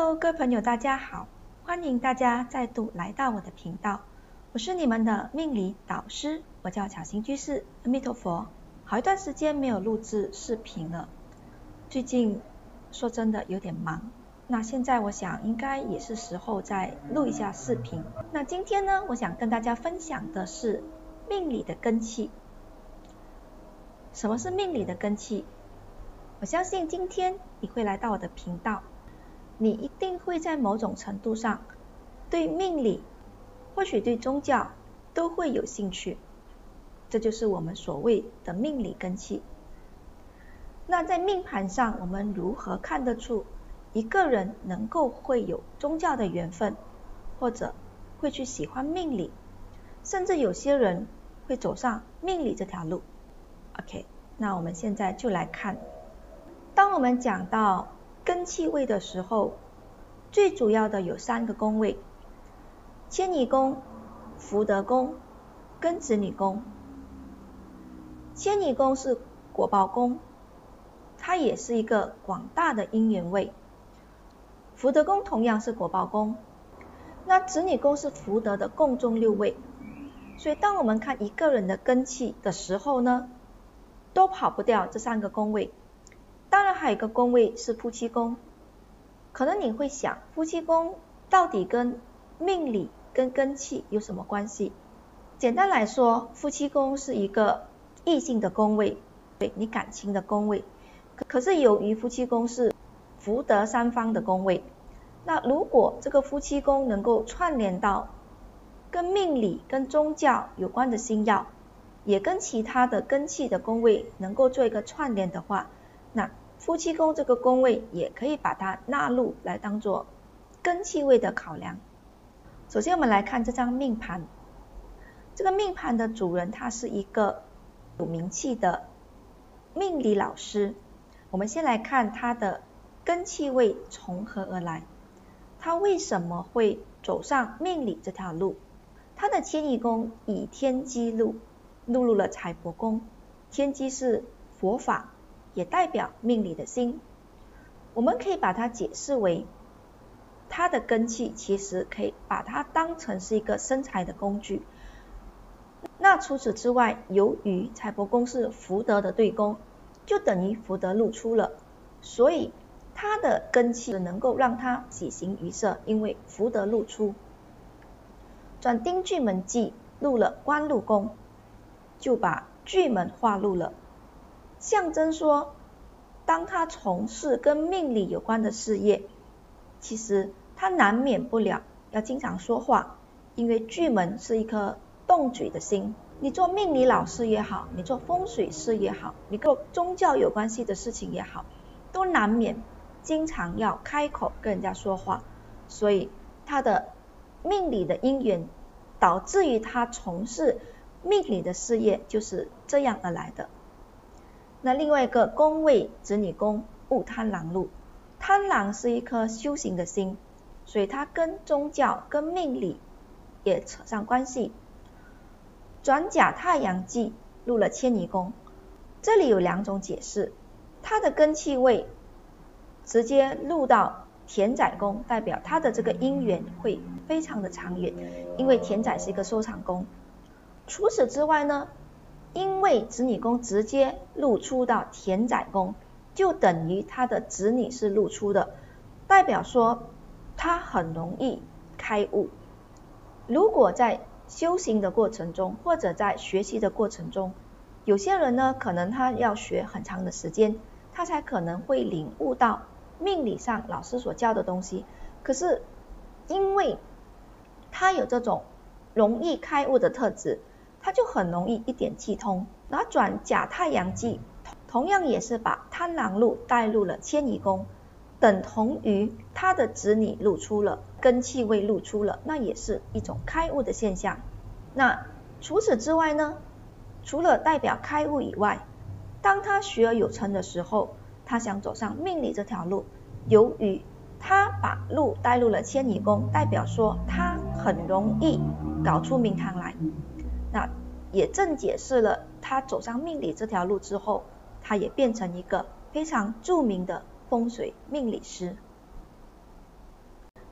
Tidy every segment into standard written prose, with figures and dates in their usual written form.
Hello， 各位朋友，大家好，欢迎大家再度来到我的频道，我是你们的命理导师，我叫巧行居士，阿弥陀佛。好一段时间没有录制视频了，最近说真的有点忙，那现在我想应该也是时候再录一下视频。那今天呢，我想跟大家分享的是命理的根器。什么是命理的根器？我相信今天你会来到我的频道，你一定会在某种程度上对命理，或许对宗教都会有兴趣，这就是我们所谓的命理根器。那在命盘上，我们如何看得出一个人能够会有宗教的缘分，或者会去喜欢命理，甚至有些人会走上命理这条路。 OK， 那我们现在就来看，当我们讲到根器位的时候，最主要的有3个宫位：迁移宫、福德宫跟子女宫。迁移宫是果报宫，它也是一个广大的姻缘位。福德宫同样是果报宫，那子女宫是福德的共中6位。所以当我们看一个人的根器的时候呢，都跑不掉这3个宫位。当然还有一个宫位是夫妻宫，可能你会想，夫妻宫到底跟命理跟根器有什么关系？简单来说，夫妻宫是一个异性的宫位，对你感情的宫位。可是由于夫妻宫是福德3方的宫位，那如果这个夫妻宫能够串联到跟命理跟宗教有关的星曜，也跟其他的根器的宫位能够做一个串联的话，那夫妻宫这个宫位也可以把它纳入来当做根器位的考量。首先我们来看这张命盘，这个命盘的主人他是一个有名气的命理老师。我们先来看他的根器位从何而来，他为什么会走上命理这条路。他的迁移宫以天机入入了财帛宫，天机是佛法，也代表命理的心。我们可以把它解释为它的根器，其实可以把它当成是一个生财的工具。那除此之外，由于财帛宫是福德的对宫，就等于福德入出了，所以它的根器能够让它喜形于色，因为福德入出。转丁巨门忌入了官禄宫，就把巨门化入了，象征说当他从事跟命理有关的事业，其实他难免不了要经常说话，因为巨门是一颗动举的心。你做命理老师也好，你做风水师也好，你做宗教有关系的事情也好，都难免经常要开口跟人家说话，所以他的命理的因缘导致于他从事命理的事业就是这样而来的。那另外一个宫位子女宫戊贪狼入，贪狼是一颗修行的心，所以它跟宗教跟命理也扯上关系。转甲太阳忌入了迁移宫，这里有2种解释。它的根器位直接入到田宅宫，代表它的这个姻缘会非常的长远，因为田宅是一个收藏宫。除此之外呢，因为子女宫直接入出到田宅宫，就等于他的子女是入出的，代表说他很容易开悟。如果在修行的过程中，或者在学习的过程中，有些人呢，可能他要学很长的时间，他才可能会领悟到命理上老师所教的东西。可是因为他有这种容易开悟的特质，他就很容易一点即通。然后转甲太阳忌，同样也是把贪狼入带入了迁移宫，等同于他的子女入出了，根器位入出了，那也是一种开悟的现象。那除此之外呢，除了代表开悟以外，当他学而有成的时候，他想走上命理这条路，由于他把路带入了迁移宫，代表说他很容易搞出名堂来。那也正解释了他走上命理这条路之后，他也变成一个非常著名的风水命理师。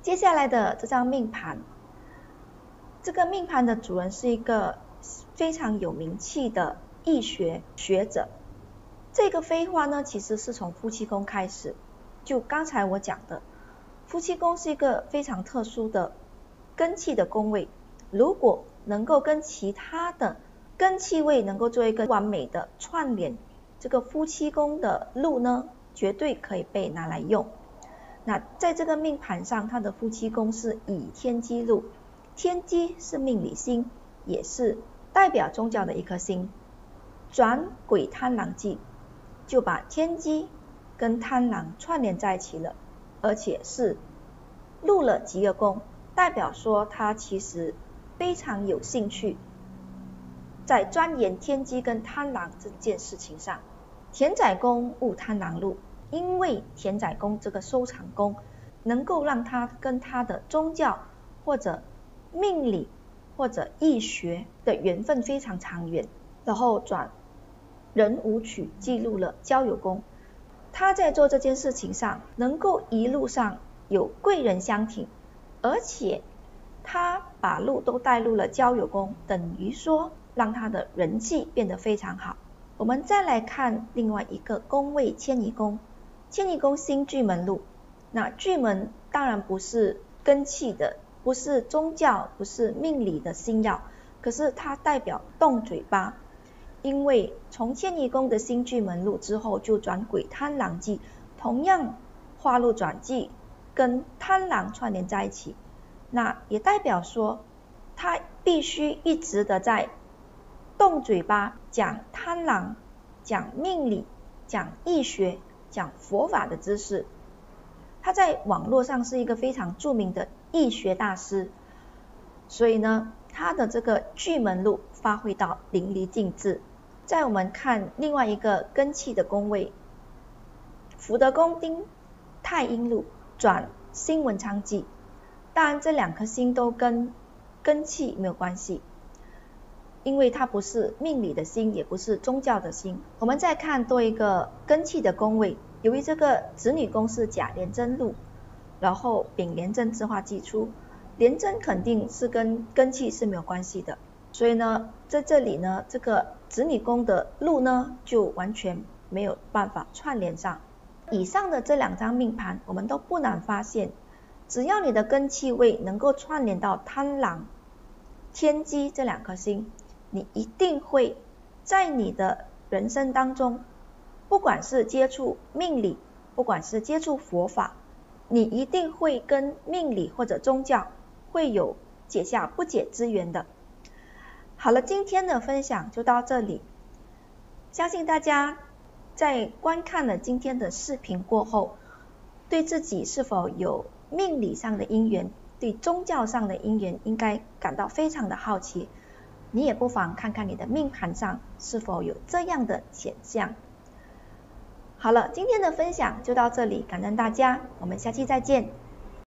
接下来的这张命盘，这个命盘的主人是一个非常有名气的易学学者。这个飞花呢，其实是从夫妻宫开始。就刚才我讲的，夫妻宫是一个非常特殊的根气的宫位，如果能够跟其他的根气位能够做一个完美的串联，这个夫妻宫的禄呢，绝对可以被拿来用。那在这个命盘上，他的夫妻宫是以天机禄，天机是命理星，也是代表宗教的一颗星，转鬼贪狼忌，就把天机跟贪狼串联在一起了，而且是入了疾厄宫，代表说他其实非常有兴趣在钻研天机跟贪狼这件事情上。田宅宫戊贪狼禄，因为田宅宫这个收藏宫能够让他跟他的宗教或者命理或者易学的缘分非常长远，然后转壬午曲记录了交友宫，他在做这件事情上能够一路上有贵人相挺，而且他把路都带入了交友宫，等于说让他的人际变得非常好。我们再来看另外一个宫位迁移宫，迁移宫星巨门禄，那巨门当然不是根气的，不是宗教，不是命理的星曜，可是它代表动嘴巴，因为从迁移宫的星巨门禄之后就转鬼贪狼忌，同样化禄转忌跟贪狼串联在一起，那也代表说他必须一直的在动嘴巴讲贪狼，讲命理，讲易学，讲佛法的知识。他在网络上是一个非常著名的易学大师，所以呢，他的这个巨门禄发挥到淋漓尽致。再我们看另外一个根气的宫位，福德宫丁太阴禄转辛文昌忌，当然这两颗星都跟根气没有关系，因为它不是命理的星，也不是宗教的星。我们再看多一个根气的宫位，由于这个子女宫是甲廉贞禄，然后丙廉贞之化忌出，廉贞肯定是跟根气是没有关系的，所以呢，在这里呢，这个子女宫的禄呢，就完全没有办法串联上。以上的这两张命盘，我们都不难发现，只要你的根气位能够串联到贪狼、天机这两颗星，你一定会在你的人生当中，不管是接触命理，不管是接触佛法，你一定会跟命理或者宗教会有结下不解之缘的。好了，今天的分享就到这里，相信大家在观看了今天的视频过后，对自己是否有命理上的因缘，对宗教上的因缘应该感到非常的好奇，你也不妨看看你的命盘上是否有这样的显象。好了，今天的分享就到这里，感恩大家，我们下期再见。